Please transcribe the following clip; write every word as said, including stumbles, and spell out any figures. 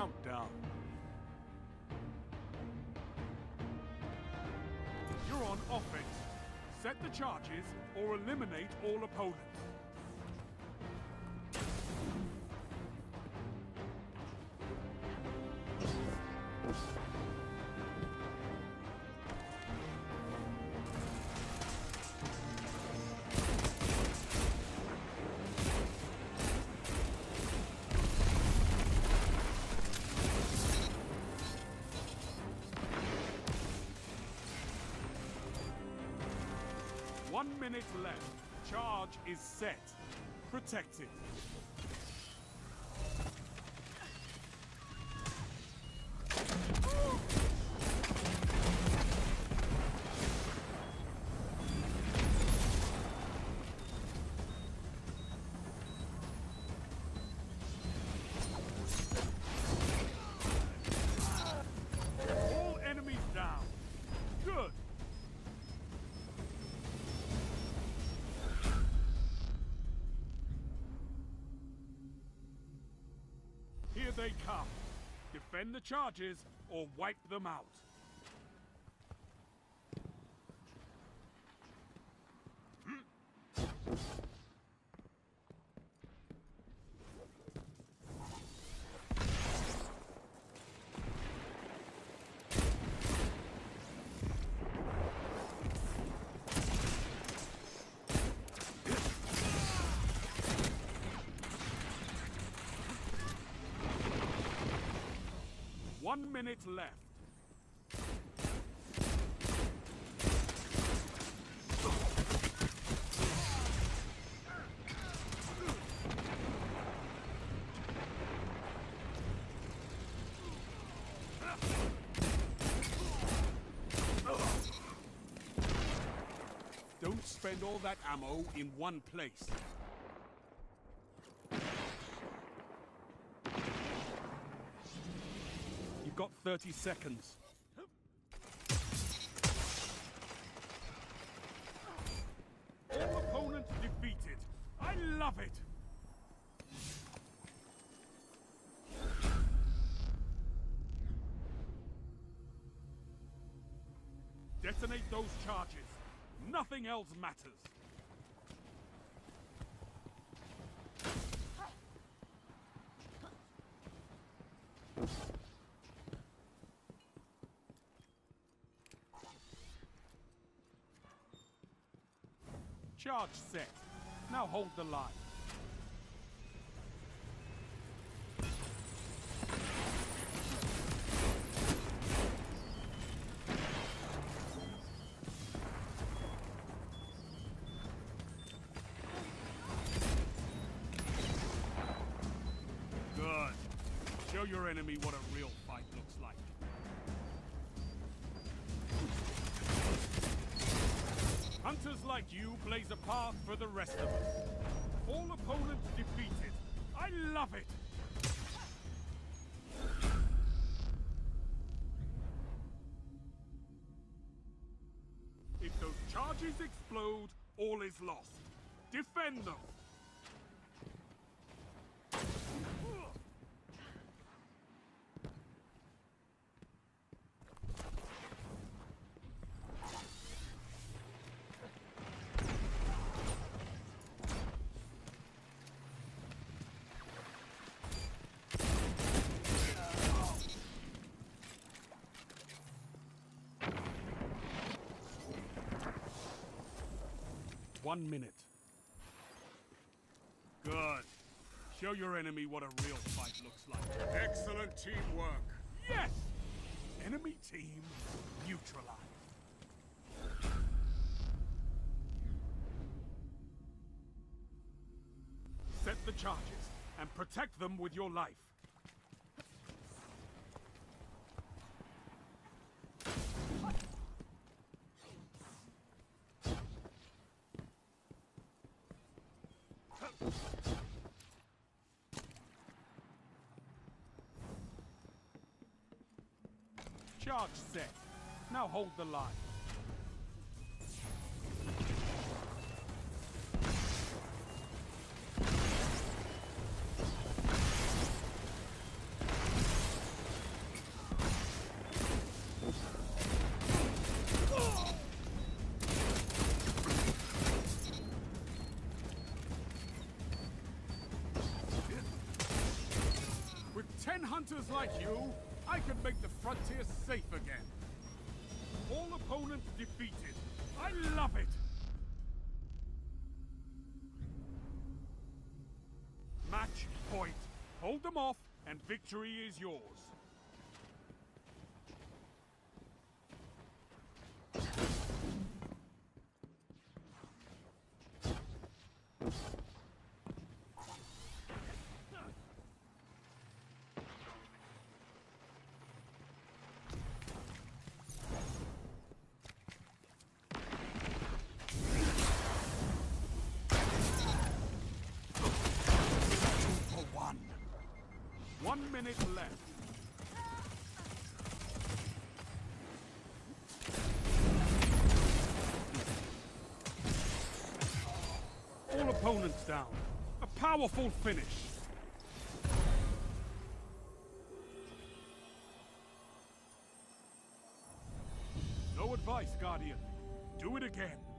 Countdown. You're on offense. Set the charges or eliminate all opponents. One minute left. Charge is set. Protect it. All enemies down. Good. Here they come. Defend the charges or wipe them out. One minute left. Don't spend all that ammo in one place. You've got thirty seconds. All opponents defeated. I love it! Detonate those charges. Nothing else matters. Charge set. Now hold the line. Good. Show your enemy what a real fight looks like. Hunters like you blaze a path for the rest of us. All opponents defeated. I love it! If those charges explode, all is lost. Defend them! One minute. Good. Show your enemy what a real fight looks like. Excellent teamwork. Yes! Enemy team neutralized. Set the charges and protect them with your life. Charge set. Now hold the line. hunters like you, I could make the frontier safe again. All opponents defeated. I love it! Match point. Hold them off, and victory is yours. One minute left. All opponents down. A powerful finish. No advice, Guardian. Do it again.